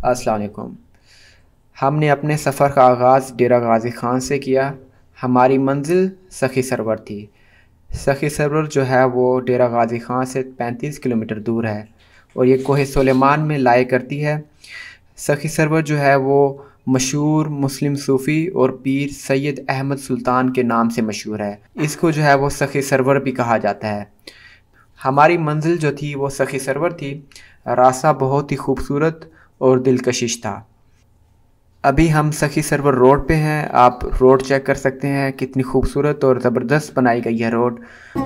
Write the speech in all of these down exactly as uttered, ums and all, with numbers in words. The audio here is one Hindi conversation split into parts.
अस्सलाम वालेकुम। हमने अपने सफ़र का आगाज़ डेरा गाज़ी ख़ान से किया। हमारी मंजिल सखी सरवर थी। सखी सरवर जो है वो डेरा गाज़ी ख़ान से पैंतीस किलोमीटर दूर है और ये कोह सुलेमान में लाया करती है। सखी सरवर जो है वो मशहूर मुस्लिम सूफ़ी और पीर सैयद अहमद सुल्तान के नाम से मशहूर है। इसको जो है वो सखी सरवर भी कहा जाता है। हमारी मंजिल जो थी वो सखी सरवर थी। रास्ता बहुत ही खूबसूरत और दिलकशिश था। अभी हम सखी सरवर रोड पे हैं। आप रोड चेक कर सकते हैं, कितनी खूबसूरत और ज़बरदस्त बनाई गई है रोड।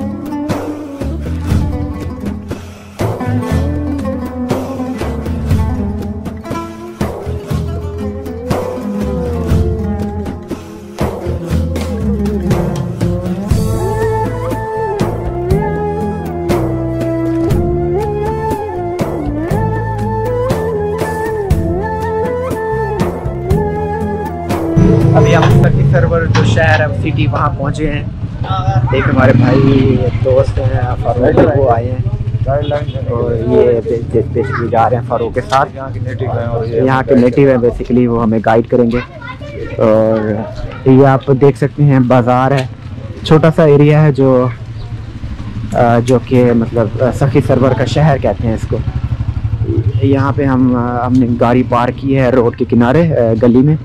अभी हम सखी सरवर जो शहर है सिटी वहाँ पहुँचे हैं। एक हमारे भाई दोस्त हैं फारूक, वो आए हैं और ये बेसिकली जा रहे हैं फारूक के साथ। यहाँ के नेटिव हैं और यहाँ के नेटिव हैं, बेसिकली वो हमें गाइड करेंगे। और ये आप देख सकते हैं बाज़ार है, छोटा सा एरिया है जो जो कि मतलब सखी सरवर का शहर कहते हैं इसको। यहाँ पे हम हमने गाड़ी पार्क की है रोड के किनारे गली में,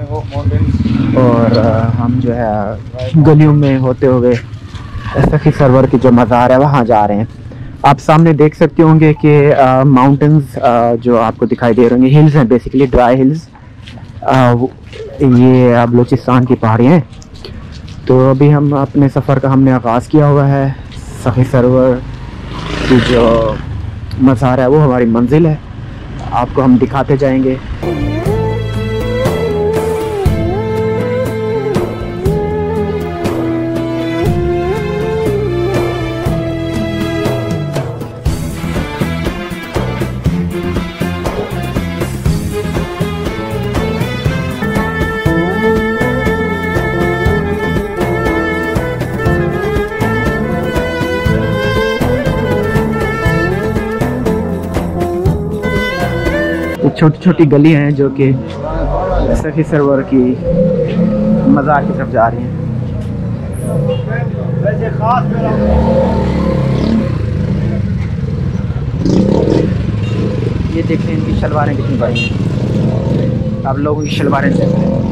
और हम जो है गलियों में होते हुए सखी सरवर की जो मज़ार है वहाँ जा रहे हैं। आप सामने देख सकते होंगे कि माउंटेन्स जो आपको दिखाई दे रहे होंगे, हिल्स हैं, बेसिकली ड्राई हिल्स। ये बलूचिस्तान की पहाड़ियाँ हैं। तो अभी हम अपने सफ़र का हमने आगाज़ किया हुआ है। सखी सरवर की जो मज़ार है वो हमारी मंजिल है, आपको हम दिखाते जाएंगे। छोटी छोटी गलियां हैं जो कि सखी सरवर की मज़ार की तरफ जा रही हैं। ये देखें इनकी शलवारें कितनी बड़ी हैं। आप लोगों की शलवारें देख रहे हैं।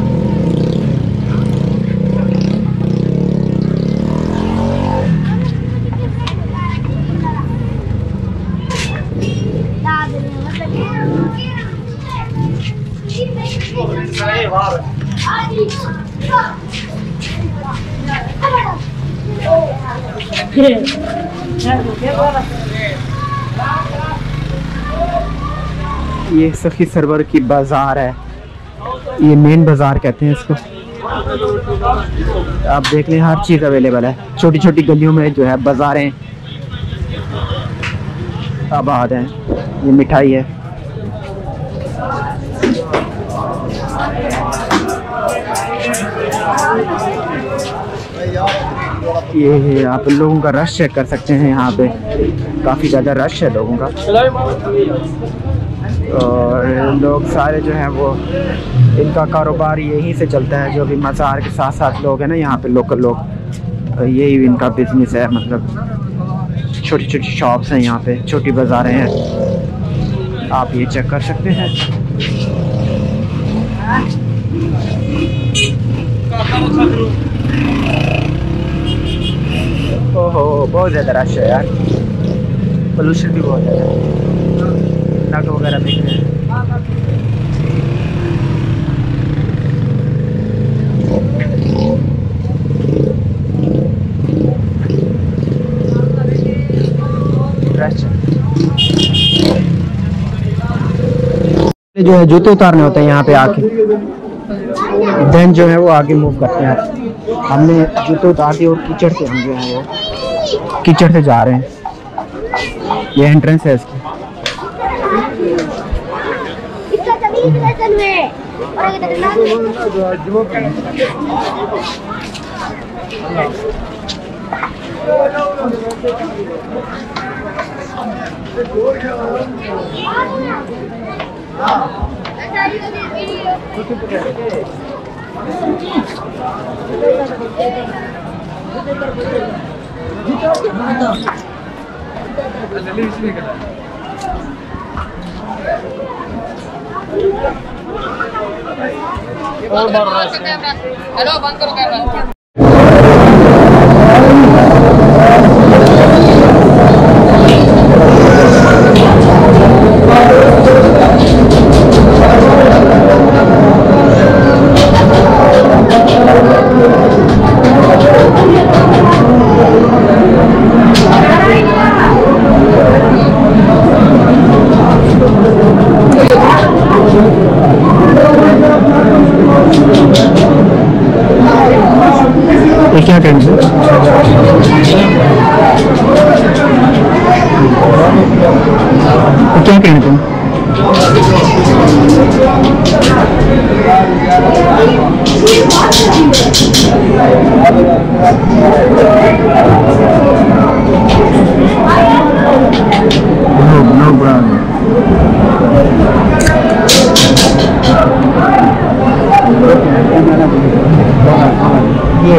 ये सखी सरवर की बाज़ार है, ये मेन बाज़ार कहते हैं इसको। आप देख लें हर चीज़ अवेलेबल है। छोटी छोटी गलियों में जो है बाज़ारें आबाद हैं। ये मिठाई है। ये आप लोगों का रश चेक कर सकते हैं, यहाँ पे काफ़ी ज़्यादा रश है लोगों का। और लोग सारे जो हैं वो इनका कारोबार यहीं से चलता है। जो भी मज़ार के साथ साथ लोग हैं ना यहाँ पे लोकल लोग, यही इनका बिजनेस है। मतलब छोटी छोटी शॉप्स हैं यहाँ पे, छोटी बाज़ारें हैं, आप ये चेक कर सकते हैं। ओहो बहुत ज़्यादा रश है यार, पोल्यूशन भी बहुत ज़्यादा है, नग वगैरह दिख रहे हैं। जो है जूते उतारने होते हैं यहाँ पे आके, देन जो है वो आगे मूव करते हैं। हमने जूते उतार दिए और कीचड़ से हम जो है वो कीचड़ से जा रहे हैं। ये एंट्रेंस है इसकी। हेलो बंद करो कैमरा। ये क्या करेंगे? क्या करेंगे तुम? No, no brown. ये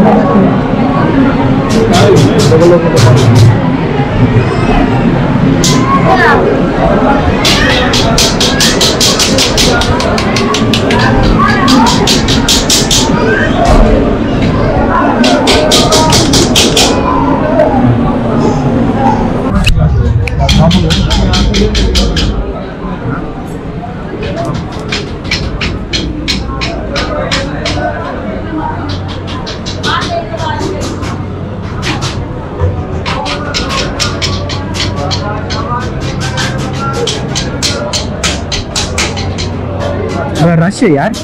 रश है यार।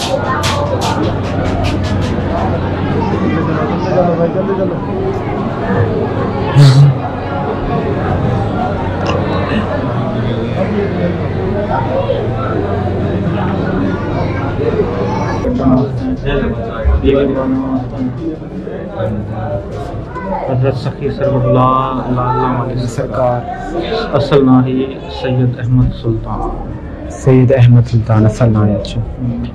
हज़रत सखी सरवल्लाह सरकार असल ना ही सैयद अहमद सुल्तान सैयद अहमद सुल्तान असल ना है। अच्छा,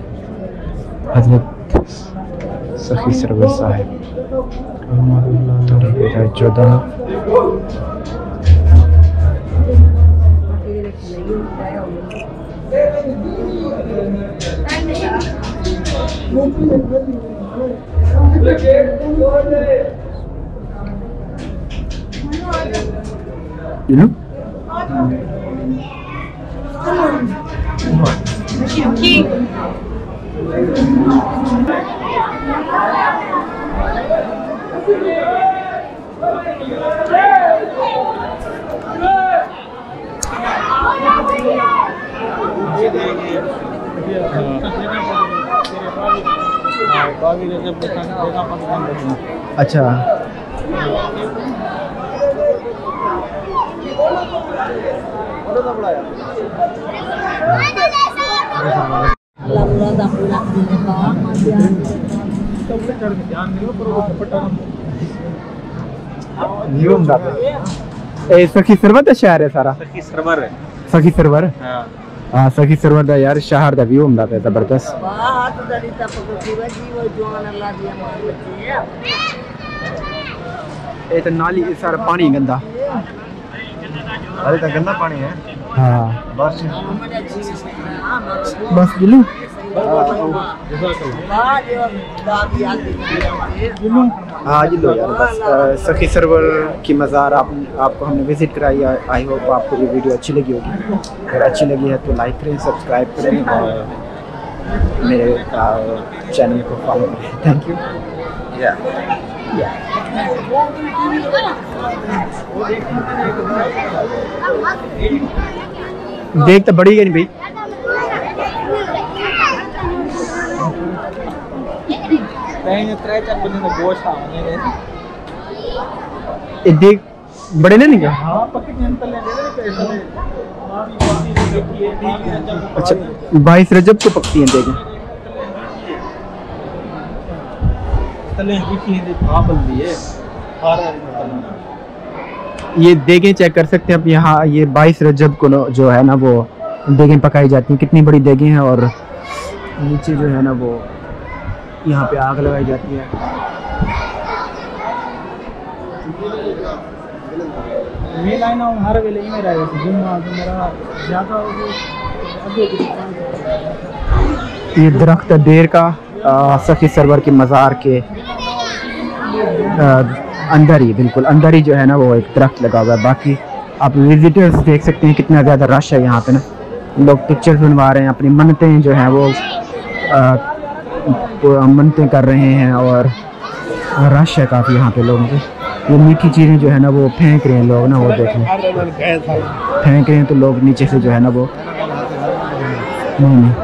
हजरत सखी सरवर साहिब चौदह you know अच्छा सखी सरवर का शहर है सारा। सखी सरवर है। सखी सरवर हाँ हाँ सखी सरवर का यार शहर का व्यू होंदा पे जबरदस्त। ये तो नाली सारा पानी गंदा। अरे तो गंदा पानी है। हाँ बस बस गिलू हाँ जी लो यार बस सखी सरवर की मज़ार आप आपको हमने विज़िट कराई। आई होप आपको ये वीडियो अच्छी लगी होगी। अगर अच्छी लगी है तो लाइक करें, सब्सक्राइब करें और मेरे चैनल को फॉलो करें। Thank you. या देख तो बड़ी है नहीं भाई। देख बड़े नहीं क्या? अच्छा बाईस रजब को पकती हैं। देखें ये देखें चेक कर सकते हैं आप यहाँ। ये बाईस रजब को जो है ना वो देगें पकाई जाती हैं, कितनी बड़ी देगें हैं। और नीचे जो है ना वो यहाँ पे आग लगाई जाती है। हर वेले में ये दरख्त है बेर का, सखी सरवर के मज़ार के आ, अंदर ही, बिल्कुल अंदर ही जो है ना वो एक दरख्त लगा हुआ है। बाकी आप विजिटर्स देख सकते हैं कितना ज़्यादा रश है यहाँ पे ना, लोग पिक्चर्स बनवा रहे हैं, अपनी मन्नतें जो हैं वो मन्नतें कर रहे हैं। और रश है काफ़ी यहाँ पे लोगों के। ये मीठी चीज़ें जो है ना वो फेंक रहे हैं लोग ना, वो देख लें फेंक रहे हैं तो लोग नीचे से जो है ना वो नहीं नहीं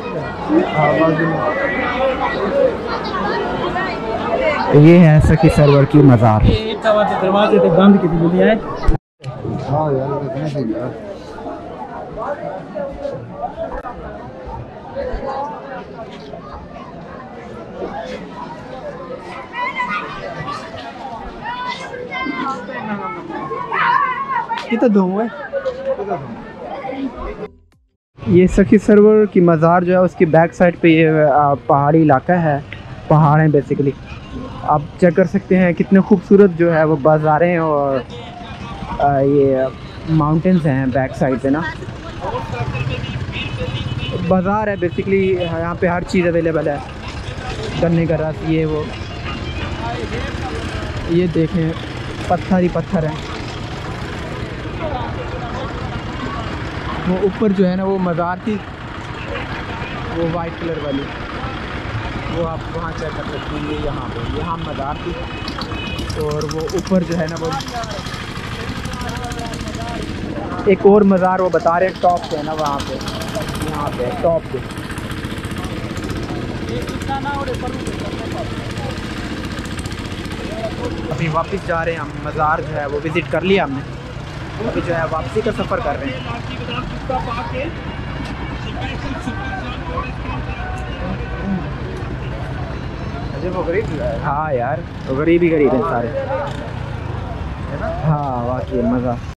ये है सखी सरवर की मज़ार। दरवाजे तो बंद की थी है। हाँ यार कितना धो है। ये सखी सरवर की मज़ार जो है उसकी बैक साइड पे ये पहाड़ी इलाका है, पहाड़ हैं बेसिकली। आप चेक कर सकते हैं कितने खूबसूरत जो है वो बाज़ारें हैं और आ, ये माउंटेन्स हैं बैक साइड पे ना। बाज़ार है बेसिकली, यहाँ पे हर चीज़ अवेलेबल है, गन्ने का रस ये वो। ये देखें पत्थर ही पत्थर हैं। वो ऊपर जो है ना वो मज़ार थी, वो वाइट कलर वाली, वो आप वहाँ चेक कर सकते हैं। ये यहाँ पे यहाँ मज़ार थी और वो ऊपर जो है ना वो एक और मज़ार वो बता रहे हैं टॉप पे है ना, वहाँ पे यहाँ पे टॉप पे। अभी वापस जा रहे हैं हम, मज़ार जो है वो विज़िट कर लिया हमने, अभी जो है वापसी का सफ़र कर रहे हैं। वो गरीब है। हाँ यार वो गरीब ही गरीब हैं सारे। हाँ वाकई मज़ा।